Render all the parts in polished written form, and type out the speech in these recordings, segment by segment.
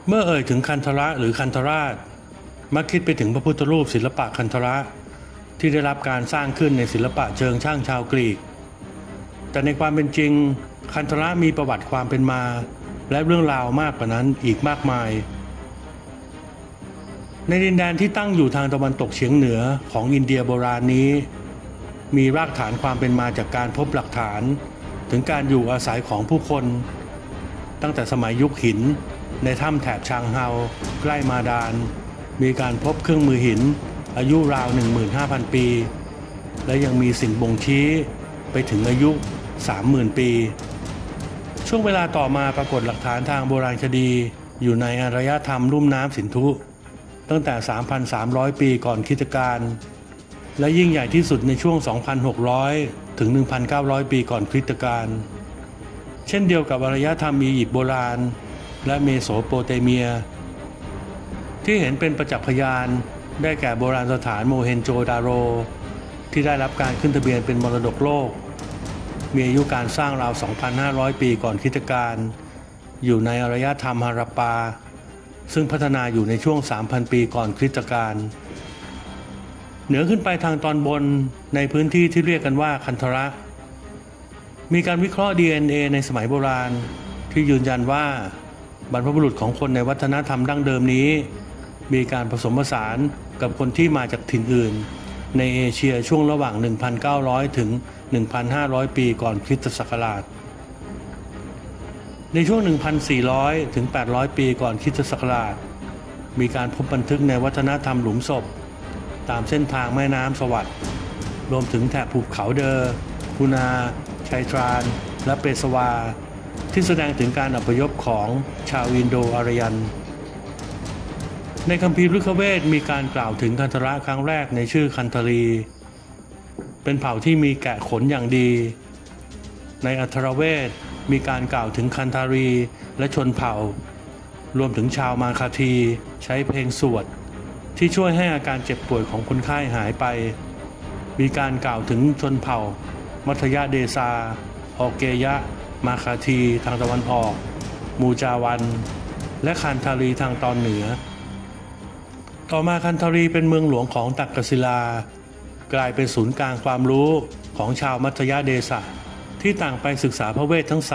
เมื่อเอ่ยถึงคันธระหรือคันธราชมักคิดไปถึงพระพุทธรูปศิลปะคันธระที่ได้รับการสร้างขึ้นในศิลปะเชิงช่างชาวกรีกแต่ในความเป็นจริงคันธระมีประวัติความเป็นมาและเรื่องราวมากกว่านั้นอีกมากมายในดินแดนที่ตั้งอยู่ทางตะวันตกเฉียงเหนือของอินเดียโบราณนี้มีรากฐานความเป็นมาจากการพบหลักฐานถึงการอยู่อาศัยของผู้คนตั้งแต่สมัยยุคหินในถ้ำแถบชางเฮาใกล้มาดานมีการพบเครื่องมือหินอายุราว 15,000 ปีและยังมีสิ่งบ่งชี้ไปถึงอายุ 30,000 ปีช่วงเวลาต่อมาปรากฏหลักฐานทางโบราณคดีอยู่ในอารยธรรมลุ่มน้ำสินธุตั้งแต่ 3,300 ปีก่อนคริสตกาลและยิ่งใหญ่ที่สุดในช่วง 2,600 ถึง 1,900 ปีก่อนคริสตกาลเช่นเดียวกับอารยธรรมอียิปต์โบราณและเมโสโปเตเมียที่เห็นเป็นประจักษ์พยานได้แก่โบราณสถานโมเฮนโจดาโรที่ได้รับการขึ้นทะเบียนเป็นมรดกโลกมีอายุการสร้างราว 2,500 ปีก่อนคริสตกาลอยู่ในอารยธรรมฮารัปปาซึ่งพัฒนาอยู่ในช่วง 3,000 ปีก่อนคริสตกาลเหนือขึ้นไปทางตอนบนในพื้นที่ที่เรียกกันว่าคันธระมีการวิเคราะห์ DNA ในสมัยโบราณที่ยืนยันว่าบรรพบุรุษของคนในวัฒนธรรมดั้งเดิมนี้มีการผสมผสานกับคนที่มาจากถิ่นอื่นในเอเชียช่วงระหว่าง 1,900 ถึง 1,500 ปีก่อนคริสตศักราชในช่วง 1,400 ถึง 800 ปีก่อนคริสตศักราชมีการพบบันทึกในวัฒนธรรมหลุมศพตามเส้นทางแม่น้ำสวัสด์รวมถึงแถบภูเขาเดอร์กูนาชัยตรานและเปสวาที่แสดงถึงการอพยพของชาวอินโดอารยันในคัมภีร์ฤกขเวทมีการกล่าวถึงคันธระครั้งแรกในชื่อคันธรีเป็นเผ่าที่มีแกะขนอย่างดีในอัธรเวทมีการกล่าวถึงคันธารีและชนเผ่ารวมถึงชาวมาคาทีใช้เพลงสวดที่ช่วยให้อาการเจ็บป่วยของคนไข้หายไปมีการกล่าวถึงชนเผ่ามัธยเดซาออเกยะมาคาทีทางตะวันออกมูจาวันและคันธารีทางตอนเหนือต่อมาคันธารีเป็นเมืองหลวงของตักกศิลากลายเป็นศูนย์กลางความรู้ของชาวมัธยเดซาที่ต่างไปศึกษาพระเวททั้ง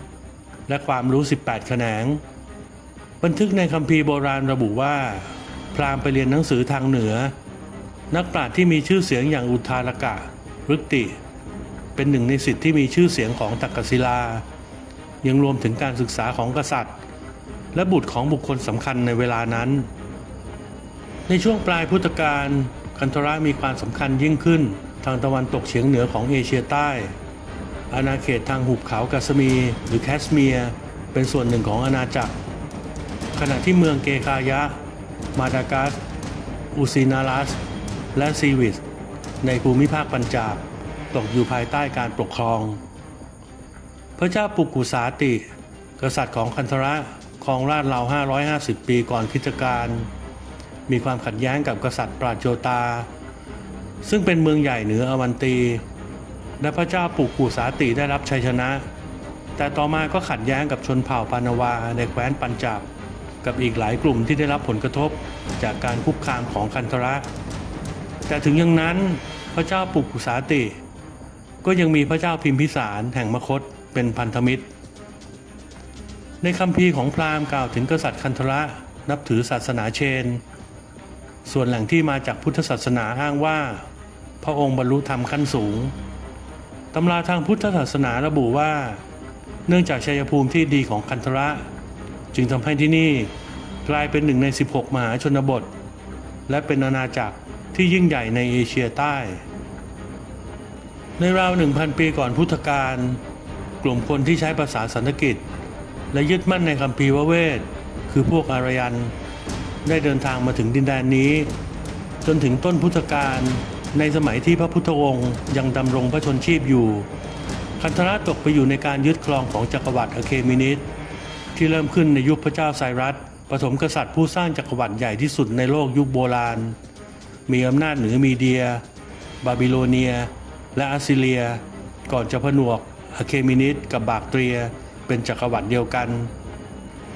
3และความรู้18แขนงบันทึกในคัมภีร์โบราณระบุว่าพราหมณ์ไปเรียนหนังสือทางเหนือนักปราชญ์ที่มีชื่อเสียงอย่างอุทารกะฤกติเป็นหนึ่งในศิษย์ที่มีชื่อเสียงของตักกศิลายังรวมถึงการศึกษาของกษัตริย์และบุตรของบุคคลสำคัญในเวลานั้นในช่วงปลายพุทธกาลคันธระมีความสำคัญยิ่งขึ้นทางตะวันตกเฉียงเหนือของเอเชียใต้อาณาเขตทางหุบเขากัสมีหรือแคชเมียร์เป็นส่วนหนึ่งของอาณาจักรขณะที่เมืองเกคายะมาดากัสอุซินาลัสและซีวิสในภูมิภาคปัญจาบตกอยู่ภายใต้การปกครองพระเจ้าปุกุสาติกษัตริย์ของคันธระครองราชย์ราว550 ปีก่อนคริสตกาลมีความขัดแย้งกับกษัตริย์ปราโจตาซึ่งเป็นเมืองใหญ่เหนืออวันตีและพระเจ้าปุกุสาติได้รับชัยชนะแต่ต่อมาก็ขัดแย้งกับชนเผ่าปานาวาในแคว้นปัญจาบกับอีกหลายกลุ่มที่ได้รับผลกระทบจากการคุกคามของคันธระแต่ถึงอย่างนั้นพระเจ้าปุกุสาติก็ยังมีพระเจ้าพิมพิสารแห่งมคธเป็นพันธมิตรในคัมภีร์ของพราหมณ์กล่าวถึงกษัตริย์คันธระนับถือศาสนาเชนส่วนแหล่งที่มาจากพุทธศาสนาอ้างว่าพระองค์บรรลุธรรมขั้นสูงตำราทางพุทธศาสนาระบุว่าเนื่องจากชัยภูมิที่ดีของคันธระจึงทำให้ที่นี่กลายเป็นหนึ่งใน16มหาชนบทและเป็นอาณาจักรที่ยิ่งใหญ่ในเอเชียใต้ในราว 1,000 ปีก่อนพุทธกาลกลุ่มคนที่ใช้ภาษาสันสกฤตและยึดมั่นในคัมภีร์เวทคือพวกอารยันได้เดินทางมาถึงดินแดนนี้จนถึงต้นพุทธกาลในสมัยที่พระพุทธองค์ยังดำรงพระชนชีพอยู่คันธระตกไปอยู่ในการยึดครองของจักรวรรดิอะเคมินิดที่เริ่มขึ้นในยุคพระเจ้าไซรัสปฐมกษัตริย์ผู้สร้างจักรวรรดิใหญ่ที่สุดในโลกยุคโบราณมีอำนาจเหนือมีเดียบาบิโลเนียและอัสซีเรียก่อนจะผนวกอะเคมินิดกับบากเตรียเป็นจักรวรรดิเดียวกัน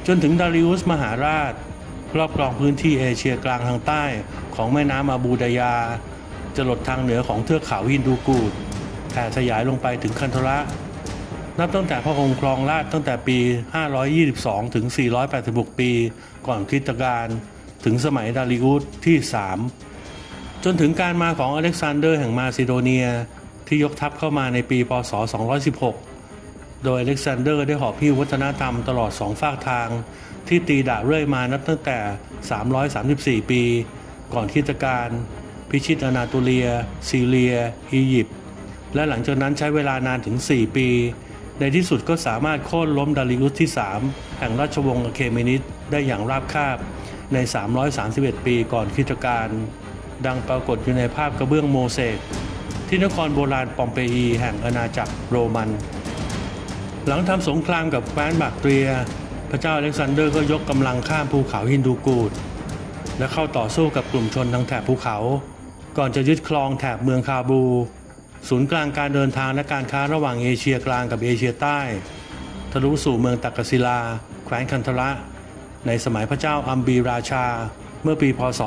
จนถึงดาริอุสมหาราชครอบครองพื้นที่เอเชียกลางทางใต้ของแม่น้ำอาบูดายาจรดทางเหนือของเทือกเขาฮินดูกูดแผ่ขยายลงไปถึงคันธระนับตั้งแต่พระองค์ครองราชย์ตั้งแต่ปี 522 ถึง 486 ปีก่อนคริสตกาลถึงสมัยดาริอุสที่ 3 จนถึงการมาของอเล็กซานเดอร์แห่งมาซิโดเนียที่ยกทัพเข้ามาในปีพ.ศ. 216 โดยอเล็กซานเดอร์ได้หอบหิ้ววัฒนธรรมตลอด2 ฝากทางที่ตีดะเรื่อยมานับตั้งแต่ 334 ปีก่อนคริสตกาลพิชิตอนาโตเลียซีเรียอียิปต์และหลังจากนั้นใช้เวลานานถึง 4 ปีในที่สุดก็สามารถโค่นล้มดาริอุสที่ 3 แห่งราชวงศ์อะเคเมนิดได้อย่างราบคาบใน 331 ปีก่อนคริสตกาลดังปรากฏอยู่ในภาพกระเบื้องโมเสกที่นครโบราณปอมเปอีแห่งอาณาจักรโรมันหลังทำสงครามกับแคว้นบักเตรียพระเจ้าอเล็กซานเดอร์ก็ยกกำลังข้ามภูเขาฮินดูกูดและเข้าต่อสู้กับกลุ่มชนทางแถบภูเขาก่อนจะยึดครองแถบเมืองคาบูศูนย์กลางการเดินทางและการค้าระหว่างเอเชียกลางกับเอเชียใต้ทะลุสู่เมืองตักกศิลาแคว้นคันธระในสมัยพระเจ้าอัมบีราชาเมื่อปีพ.ศ.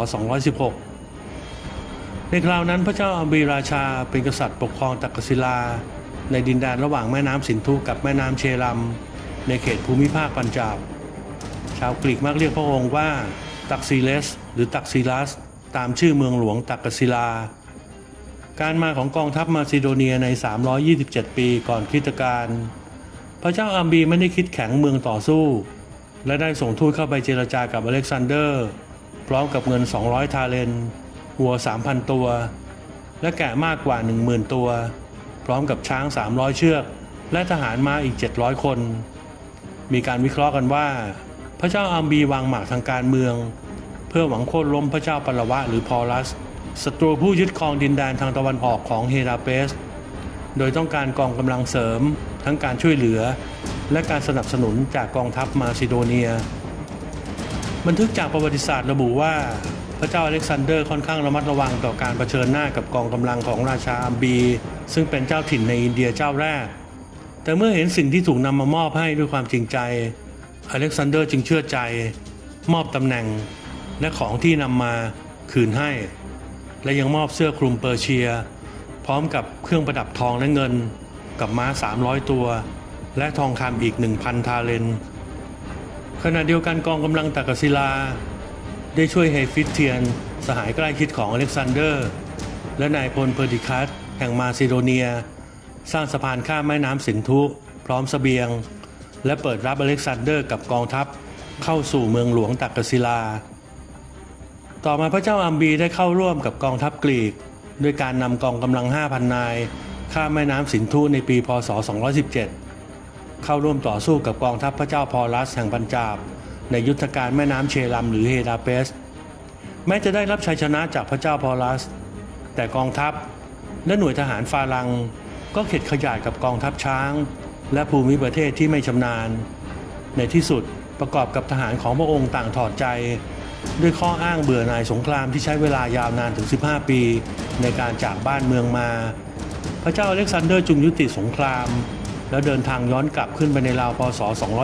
216 ในคราวนั้นพระเจ้าอัมบีราชาเป็นกษัตริย์ปกครองตักกศิลาในดินแดนระหว่างแม่น้ำสินธุกับแม่น้ำเชลัมในเขตภูมิภาคปัญจาบชาวกรีกมักเรียกพระองค์ว่าตักซีเลสหรือตักซิลัสตามชื่อเมืองหลวงตักกศิลาการมาของกองทัพมาซิโดเนียใน327 ปีก่อนคริสตกาลพระเจ้าอัมบีไม่ได้คิดแข็งเมืองต่อสู้และได้ส่งทูตเข้าไปเจรจากับอเล็กซานเดอร์พร้อมกับเงิน200 ทาเลนวัว 3,000 ตัวและแกะมากกว่า 10,000 ตัวพร้อมกับช้าง300 เชือกและทหารม้าอีก700 คนมีการวิเคราะห์กันว่าพระเจ้าอัมบีวางหมากทางการเมืองเพื่อหวังโค่นล้มพระเจ้าปลวะหรือพอลัสศัตรูผู้ยึดครองดินแดนทางตะวันออกของเฮราเปสโดยต้องการกองกำลังเสริมทั้งการช่วยเหลือและการสนับสนุนจากกองทัพมาซิโดเนียบันทึกจากประวัติศาสตร์ระบุว่าพระเจ้าอเล็กซานเดอร์ค่อนข้างระมัดระวังต่อการเผชิญหน้ากับกองกำลังของราชาอัมบีซึ่งเป็นเจ้าถิ่นในอินเดียเจ้าแรกแต่เมื่อเห็นสิ่งที่ถูกนำมามอบให้ด้วยความจริงใจอเล็กซานเดอร์จึงเชื่อใจมอบตำแหน่งและของที่นำมาคืนให้และยังมอบเสื้อคลุมเปอร์เซียพร้อมกับเครื่องประดับทองและเงินกับม้า300 ตัวและทองคำอีก 1,000 ทาเลนขณะเดียวกันกองกำลังตักกศิลาได้ช่วยเฮฟิสเทียนสหายใกล้ชิดของอเล็กซานเดอร์และนายพลเพอร์ดิคัสแห่งมาซิโดเนียสร้างสะพานข้ามแม่น้ำสินธุพร้อมเสบียงและเปิดรับอเล็กซานเดอร์กับกองทัพเข้าสู่เมืองหลวงตักกศิลาต่อมาพระเจ้าอัมบีได้เข้าร่วมกับกองทัพกรีกด้วยการนำกองกำลัง 5,000 นายข้ามแม่น้ำสินธุในปีพ.ศ. 217เข้าร่วมต่อสู้กับกองทัพพระเจ้าพอลัสแห่งปัญจาบในยุทธการแม่น้ำเชลัมหรือเฮราเปสแม้จะได้รับชัยชนะจากพระเจ้าพอลัสแต่กองทัพและหน่วยทหารฟาลังก็เข็ดขยาดกับกองทัพช้างและภูมิประเทศที่ไม่ชำนาญในที่สุดประกอบกับทหารของพระองค์ต่างถอดใจด้วยข้ออ้างเบื่อหน่ายสงครามที่ใช้เวลายาวนานถึง15 ปีในการจากบ้านเมืองมาพระเจ้าอเล็กซานเดอร์จึงยุติสงครามแล้วเดินทางย้อนกลับขึ้นไปในราวพ.ศ.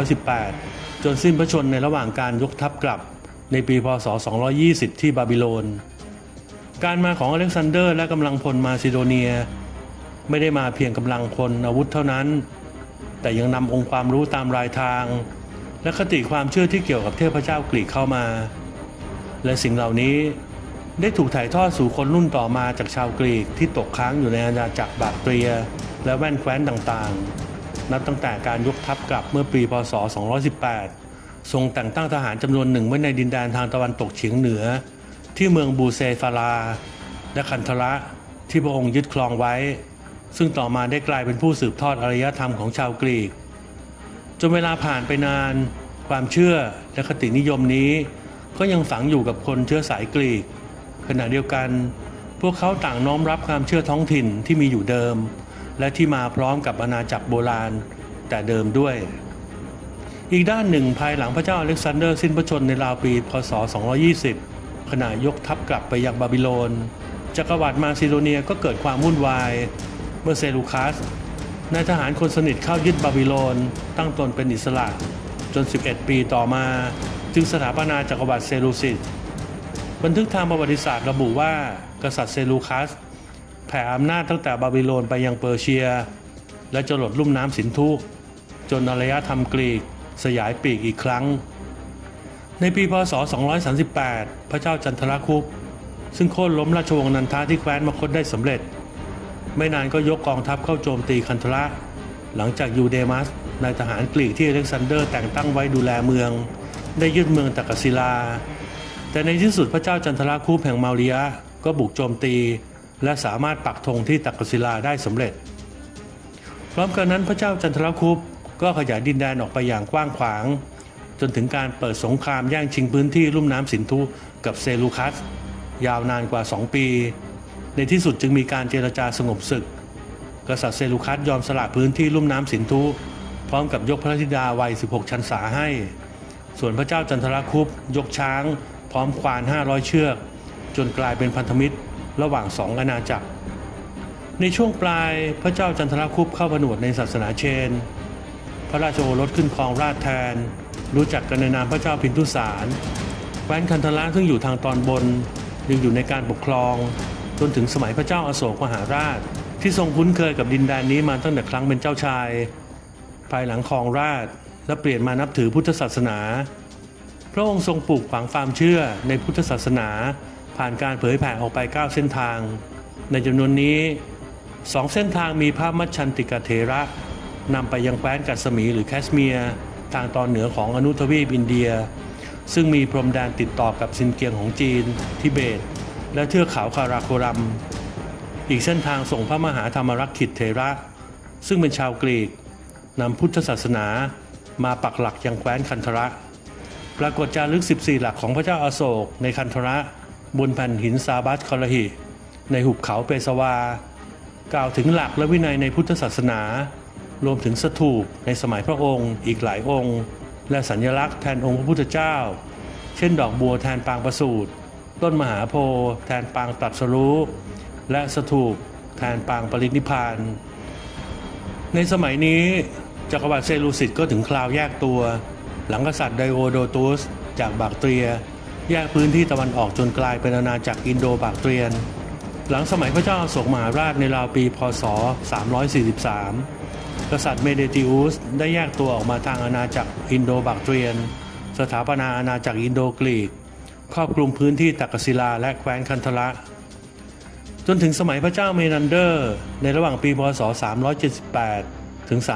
218จนสิ้นพระชนม์ในระหว่างการยกทัพกลับในปีพ.ศ. 220ที่บาบิโลนการมาของอเล็กซานเดอร์และกำลังพลมาซิโดเนียไม่ได้มาเพียงกำลังพลอาวุธเท่านั้นแต่ยังนำองค์ความรู้ตามรายทางและคติความเชื่อที่เกี่ยวกับเทพเจ้ากรีกเข้ามาและสิ่งเหล่านี้ได้ถูกถ่ายทอดสู่คนรุ่นต่อมาจากชาวกรีกที่ตกค้างอยู่ในอาณาจักรบาคเตรียและแว่นแคว้นต่างๆนับตั้งแต่การยกทัพกลับเมื่อปีพ.ศ. 218ทรงแต่งตั้งทหารจำนวนหนึ่งไว้ในดินแดนทางตะวันตกเฉียงเหนือที่เมืองบูเซฟาราและคันธระที่พระองค์ยึดครองไว้ซึ่งต่อมาได้กลายเป็นผู้สืบทอดอารยธรรมของชาวกรีกจนเวลาผ่านไปนานความเชื่อและคตินิยมนี้ก็ยังฝังอยู่กับคนเชื้อสายกรีกขณะเดียวกันพวกเขาต่างน้อมรับความเชื่อท้องถิ่นที่มีอยู่เดิมและที่มาพร้อมกับอาณาจักรโบราณแต่เดิมด้วยอีกด้านหนึ่งภายหลังพระเจ้าอเล็กซานเดอร์สิ้นพระชนม์ในราวปีพ.ศ. 220ขณะยกทัพกลับไปยังบาบิโลนจักรวรรดิมาซิโดเนียก็เกิดความวุ่นวายเมื่อเซลูคัสนายทหารคนสนิทเข้ายึดบาบิโลนตั้งตนเป็นอิสระจน 11 ปีต่อมาจึงสถาปนาจักรวรรดิเซลูซิดบันทึกทางประวัติศาสตร์ระบุว่ากษัตริย์เซลูคัสแผ่อำนาจตั้งแต่บาบิโลนไปยังเปอร์เซียและจรดลุ่มน้ำสินธุจนอารยธรรมกรีกสยายปีกอีกครั้งในปีพ.ศ. 238 พระเจ้าจันทรคุปซึ่งโค่นล้มราชวงศ์นันทาที่แคว้นมคธได้สำเร็จไม่นานก็ยกกองทัพเข้าโจมตีคันธระหลังจากยูเดมัสนายทหารกรีกที่อเล็กซานเดอร์แต่งตั้งไว้ดูแลเมืองได้ยึดเมืองตักกศิลาแต่ในที่สุดพระเจ้าจันทรคุปแห่งมาเรียก็บุกโจมตีและสามารถปักธงที่ตักกศิลาได้สำเร็จพร้อมกันนั้นพระเจ้าจันทรคุปก็ขยายดินแดนออกไปอย่างกว้างขวางจนถึงการเปิดสงครามแย่งชิงพื้นที่ลุ่มน้ำสินธุกับเซลูคัสยาวนานกว่า2 ปีในที่สุดจึงมีการเจรจาสงบศึกกษัตริย์เซลูคัสยอมสละพื้นที่ลุ่มน้ำสินธุพร้อมกับยกพระธิดาวัย16 พรรษาให้ส่วนพระเจ้าจันทรคุปยกช้างพร้อมควาน500 เชือกจนกลายเป็นพันธมิตรระหว่าง2 อาณาจักรในช่วงปลายพระเจ้าจันทรคุปเข้าผนวดในศาสนาเชนพระราชโอรสขึ้นครองราชย์แทนรู้จักกันในนามพระเจ้าพินทุสารแคว้นคันธระซึ่งอยู่ทางตอนบนยังอยู่ในการปกครองจนถึงสมัยพระเจ้าอโศกมหาราชที่ทรงคุ้นเคยกับดินแดนนี้มาตั้งแต่ครั้งเป็นเจ้าชายภายหลังครองราชย์และเปลี่ยนมานับถือพุทธศาสนาพระองค์ทรงปลูกฝังความเชื่อในพุทธศาสนาผ่านการเผยแผ่ออกไป9 เส้นทางในจำนวนนี้2 เส้นทางมีพระมัชชันติกเถระนำไปยังแคว้นกัสมีหรือแคชเมียร์ทางตอนเหนือของอนุทวีปอินเดียซึ่งมีพรมแดนติดต่อกับซินเกียงของจีนทิเบตและเทือกเขาคาราโครัมอีกเส้นทางส่งพระมหาธรรมรักขิตเถระซึ่งเป็นชาวกรีกนำพุทธศาสนามาปักหลักยังแคว้นคันธระปรากฏจารึก14 หลักของพระเจ้าอโศกในคันธระบนแผ่นหินซาบัสคอลหิในหุบเขาเปสวากล่าวถึงหลักและวินัยในพุทธศาสนารวมถึงสถูปในสมัยพระองค์อีกหลายองค์และสัญลักษณ์แทนองค์พระพุทธเจ้าเช่นดอกบัวแทนปางประสูติต้นมหาโพธิ์แทนปางตรัสรู้และสถูปแทนปางปรินิพพานในสมัยนี้จักรวรรดิเซลูซิดก็ถึงคราวแยกตัวหลังกษัตริย์ไดโอโดตุสจากบากเตรียแยกพื้นที่ตะวันออกจนกลายเป็นอาณาจักรอินโดบากเตรียนหลังสมัยพระเจ้าอโศกมหาราชในราวปีพ.ศ. 343กษัตริย์เมเดติอุสได้แยกตัวออกมาทางอาณาจักรอินโดบากเตรียนสถาปนาอาณาจักรอินโดกรีกครอบคลุมพื้นที่ตักกศิลาและแคว้นคันธระจนถึงสมัยพระเจ้าเมนันเดอร์ในระหว่างปีพ.ศ. 378 ถึง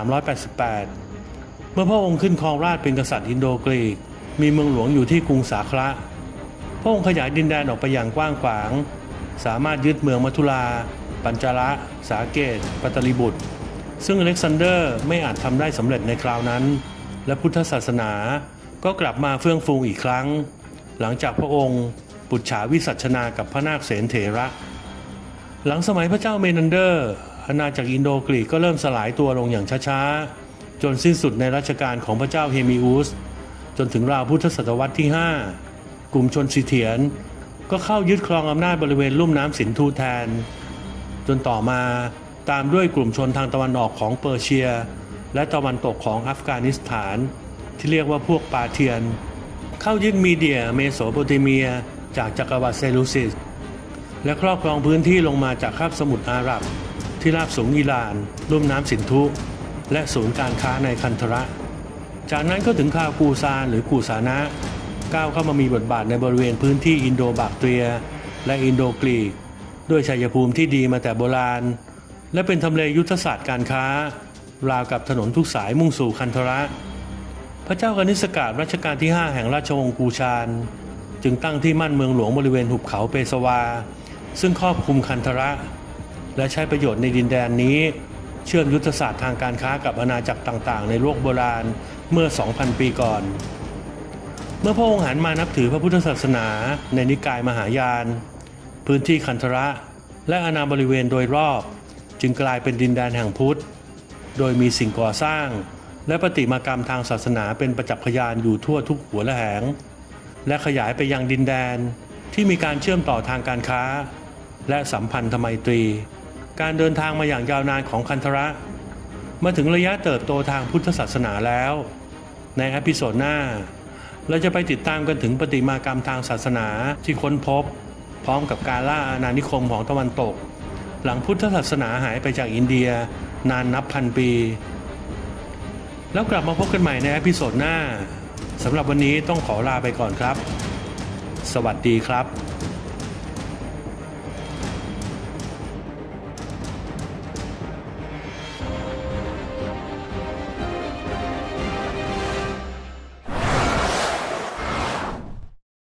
388 เมื่อพระองค์ขึ้นครองราชย์เป็นกษัตริย์อินโดกรีกมีเมืองหลวงอยู่ที่กรุงสาคระพระองค์ขยายดินแดนออกไปอย่างกว้างขวางสามารถยึดเมืองมัทุราปัญจาระสาเกตปัตตลิบุตรซึ่งอเล็กซานเดอร์ไม่อาจทำได้สำเร็จในคราวนั้นและพุทธศาสนาก็กลับมาเฟื่องฟูอีกครั้งหลังจากพระองค์ปุจฉาวิสัชนากับพระนาคเสนเถระหลังสมัยพระเจ้าเมนันเดอร์อาณาจักรอินโดกรีกก็เริ่มสลายตัวลงอย่างช้าๆจนสิ้นสุดในรัชกาลของพระเจ้าเฮมิอุสจนถึงราวพุทธศตวรรษที่ 5กลุ่มชนซิเถียนก็เข้ายึดครองอำนาจบริเวณลุ่มน้ำสินธุแทนจนต่อมาตามด้วยกลุ่มชนทางตะวันออกของเปอร์เซียและตะวันตกของอัฟกานิสถานที่เรียกว่าพวกปาเทียนเข้ายึดมีเดียเมโสโปเตเมียจากจักรวรรดิเซลูซิสและครอบครองพื้นที่ลงมาจากคาบสมุทรอาหรับที่ราบสูงอิหร่านลุ่มน้ำสินธุและศูนย์การค้าในคันธระจากนั้นก็ถึงคาวกูซานหรือกูสานะก้าวเข้ามามีบทบาทในบริเวณพื้นที่อินโดบากเตรียและอินโดกรีกด้วยชัยภูมิที่ดีมาแต่โบราณและเป็นทำเลยุทธศาสตร์การค้าราวกับถนนทุกสายมุ่งสู่คันธระพระเจ้ากนิษกะรัชกาลที่ 5แห่งราชวงศ์กูชานจึงตั้งที่มั่นเมืองหลวงบริเวณหุบเขาเปสวาซึ่งครอบคลุมคันธระและใช้ประโยชน์ในดินแดนนี้เชื่อมยุทธศาสตร์ทางการค้ากับอาณาจักรต่างๆในโลกโบราณเมื่อ 2,000 ปีก่อนเมื่อพระองค์หันมานับถือพระพุทธศาสนาในนิกายมหายานพื้นที่คันธระและอาณาบริเวณโดยรอบจึงกลายเป็นดินแดนแห่งพุทธโดยมีสิ่งก่อสร้างและประติมากรรมทางศาสนาเป็นประจักษ์พยานอยู่ทั่วทุกหัวและแหงและขยายไปยังดินแดนที่มีการเชื่อมต่อทางการค้าและสัมพันธไมตรีการเดินทางมาอย่างยาวนานของคันธระมาถึงระยะเติบโตทางพุทธศาสนาแล้วในเอพิโซดหน้าเราจะไปติดตามกันถึงประติมากรรมทางศาสนาที่ค้นพบพร้อมกับการล่าอาณานิคมของตะวันตกหลังพุทธศาสนาหายไปจากอินเดียนานนับพันปีแล้วกลับมาพบกันใหม่ในเอพิโซดหน้าสำหรับวันนี้ต้องขอลาไปก่อนครับสวัสดีครับ